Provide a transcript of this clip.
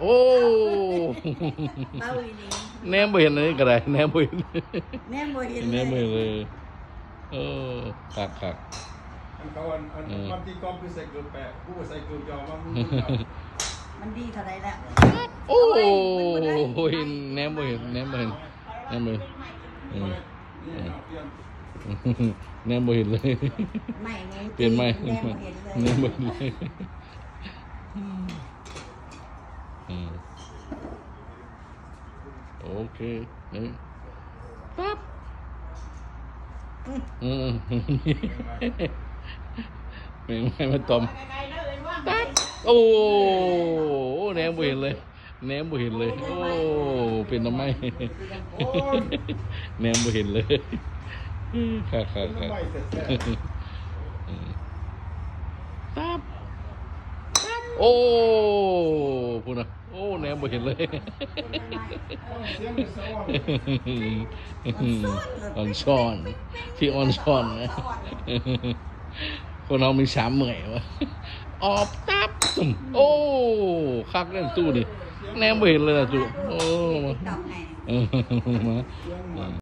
โอ้แนมบ่เห็นเลยก็ได้แนมบ่เห็นแนมบ่เห็นแนมบ่เห็นเลยคักเขาความจริงกองคือใส่เกลือแปะผู้ใส่เกลือยอมว่ามันดีเท่าไรแล้วโอ้ยแนมบ่เห็นแนมบ่เห็นแนมบ่เห็นแนมบ่เห็นเลยเปลี่ยนไหมแนมบ่เห็นเลยโอเคนี่ปั๊บไม่มาตอมปั๊บโอ้แนมบ่เห็นเลยแนมบ่เห็นเลยโอ้เป็นทำไมแนมบ่เห็นเลยค่ะปั๊บโอ้พูดนะโอ้แนมบ่เห็นเลยอ่อนช้อนที่อ่อนช้อนนะคนเรามี3เหมื่อยวะออบตับตุ่มโอ้คักเล่นตู้ดิแนมบ่เห็นเลยนะตู้โอ้มา